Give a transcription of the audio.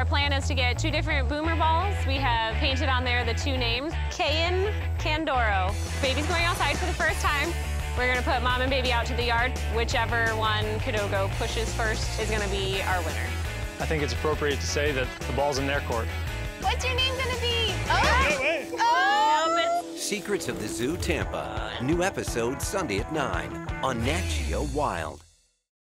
our plan is to get 2 different boomer balls. We have painted on there the 2 names, Kayan, Candoro. Baby's going outside for the first time. We're gonna put mom and baby out to the yard. Whichever one Kadogo pushes first is gonna be our winner. I think it's appropriate to say that the ball's in their court. What's your name gonna be? Wait. Oh! Secrets of the Zoo Tampa. New episode Sunday at 9 on Nat Geo Wild.